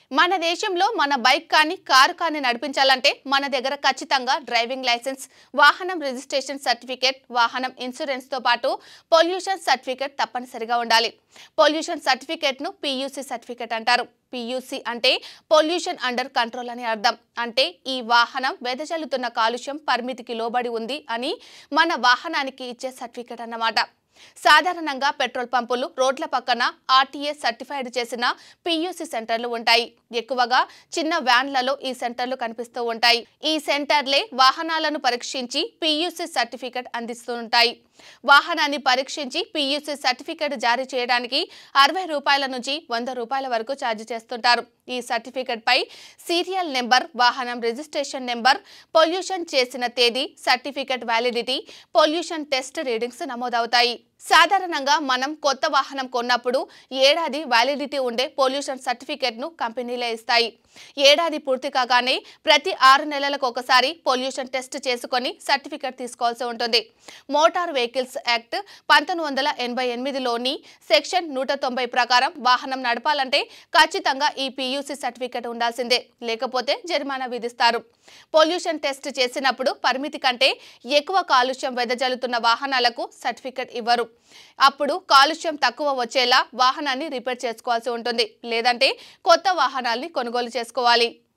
మన దేశంలో మన బైక్ కానీ కారు కానీ నడిపించాలంటే మన దగ్గర ఖచ్చితంగా డ్రైవింగ్ లైసెన్స్, వాహనం రిజిస్ట్రేషన్ సర్టిఫికేట్, వాహనం ఇన్సూరెన్స్ తో పాటు పొల్యూషన్ సర్టిఫికేట్ తప్పనిసరిగా ఉండాలి. పొల్యూషన్ సర్టిఫికేట్ ను పియూసీ సర్టిఫికేట్ అంటారు. పియూసీ అంటే పొల్యూషన్ అండర్ కంట్రోల్ అని అర్థం. అంటే ఈ వాహనం వెదజల్లుతున్న కాలుష్యం పరిమితికి లోబడి ఉంది అని మన వాహనానికి ఇచ్చే సర్టిఫికేట్ అన్నమాట. సాధారణంగా పెట్రోల్ పంపులు, రోడ్ల పక్కన ఆర్టీఏ సర్టిఫైడ్ చేసిన పియూసీ సెంటర్లు ఉంటాయి. ఎక్కువగా చిన్న వ్యాన్లలో ఈ సెంటర్లు కనిపిస్తూ ఉంటాయి. ఈ సెంటర్లే వాహనాలను పరీక్షించి పియూసీ సర్టిఫికేట్ అందిస్తూ ఉంటాయి. వాహనాన్ని పరీక్షించి పియూసీ సర్టిఫికేట్ జారీ చేయడానికి 60 రూపాయల నుంచి 100 రూపాయల వరకు ఛార్జ్ చేస్తుంటారు. ఈ సర్టిఫికేట్ పై సీరియల్ నెంబర్, వాహనం రిజిస్ట్రేషన్ నెంబర్, పొల్యూషన్ చేసిన తేదీ, certificate validity, pollution test readings నమోదవుతాయి. సాధారణంగా మనం కొత్త వాహనం కొన్నప్పుడు ఏడాది వ్యాలిడిటీ ఉండే పొల్యూషన్ సర్టిఫికేట్ ను కంపెనీలే ఇస్తాయి. ఏడాది పూర్తి కాగానే ప్రతి 6 నెలలకు ఒకసారి పొల్యూషన్ టెస్ట్ చేసుకొని సర్టిఫికేట్ తీసుకోవాల్సి ఉంటుంది. మోటార్ వెహికల్స్ యాక్ట్ 1988లోని సెక్షన్ 190 ప్రకారం వాహనం నడపాలంటే ఖచ్చితంగా ఈ పియూసీ సర్టిఫికేట్ ఉండాల్సిందే, లేకపోతే జరిమానా విధిస్తారు. పొల్యూషన్ టెస్ట్ చేసినప్పుడు పరిమితి కంటే ఎక్కువ కాలుష్యం వెదజల్లుతున్న వాహనాలకు సర్టిఫికేట్ ఇవ్వరు. అప్పుడు కాలుష్యం తక్కువ వచ్చేలా వాహనాన్ని రిపేర్ చేసుకోవాల్సి ఉంటుంది, లేదంటే కొత్త వాహనాల్ని కొనుగోలు చేసుకోవాలి.